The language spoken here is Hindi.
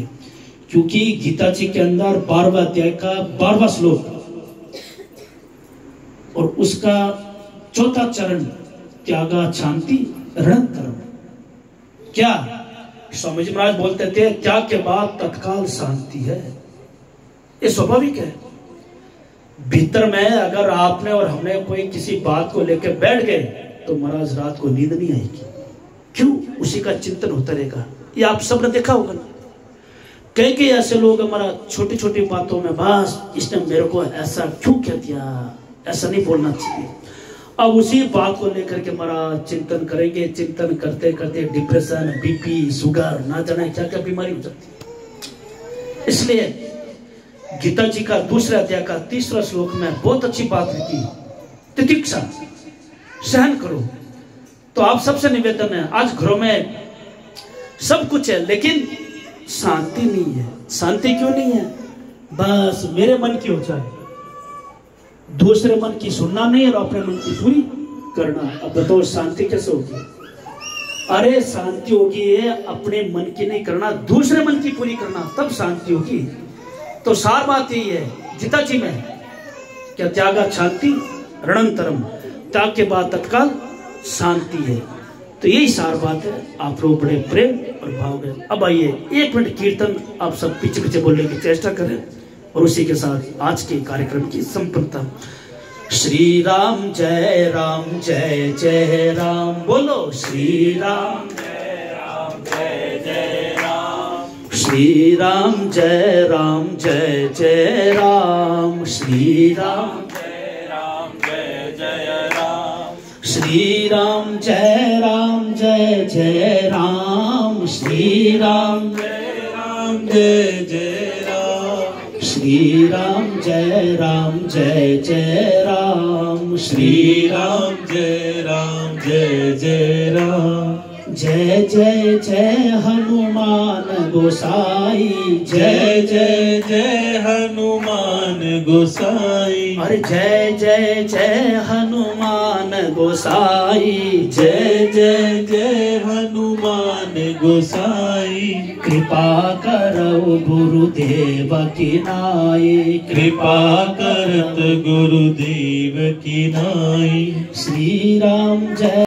क्योंकि गीता जी के अंदर 12वां अध्याय का 12वां श्लोक और उसका 4था चरण त्यागा शांति रणतरम। क्या स्वामी जी महाराज बोलते थे, त्याग के बाद तत्काल शांति है। ये स्वाभाविक है। भीतर में अगर आपने और हमने कोई किसी बात को लेकर बैठ गए तो महाराज रात को नींद नहीं आएगी। क्यों? उसी का चिंतन होता रहेगा। ये आप सबने देखा होगा ना। कई ऐसे लोग हमारा छोटी छोटी बातों में बस इसने मेरे को ऐसा क्यों कह दिया, ऐसा नहीं बोलना चाहिए। अब उसी बात को लेकर के हमारा चिंतन करेंगे। चिंतन करते करते डिप्रेशन, बीपी, शुगर, ना जाने क्या क्या बीमारी हो जाती है। इसलिए गीता जी का 2 अध्याय का 3 श्लोक में बहुत अच्छी बात लिखी, तितिक्षा, सहन करो। तो आप सबसे निवेदन है, आज घरों में सब कुछ है लेकिन शांति नहीं है। शांति क्यों नहीं है? बस मेरे मन की हो जाए, दूसरे मन की सुनना नहीं और अपने मन की पूरी करना। अब बताओ शांति कैसे होगी? अरे शांति होगी है अपने मन की नहीं करना, दूसरे मन की पूरी करना, तब शांति होगी। तो सार बात यही है गीता जी में, क्या त्यागा शांति रणतरम, त्याग के बाद तत्काल शांति है। तो यही सार बात है। आप लोग बड़े प्रेम और भाव है। अब आइए 1 मिनट कीर्तन आप सब पीछे पीछे बोलने की चेष्टा करें और उसी के साथ आज के कार्यक्रम की संपन्नता। श्री राम जय जय राम, बोलो श्री राम जय जय राम, श्री राम जय जय राम, श्री राम जय जय राम, श्री राम जय जय राम, श्री राम जय जय राम, श्री राम जय जय राम, श्री राम जय जय राम। जय जय जय हनुमान गोसाई, जय जय जय हनुमान गोसाई, अरे जय जय जय हनुमान गोसाई, जय जय जय हनुमान गोसाई। कृपा करो गुरुदेव की नाई, कृपा करत गुरुदेव की नाई। श्री राम जय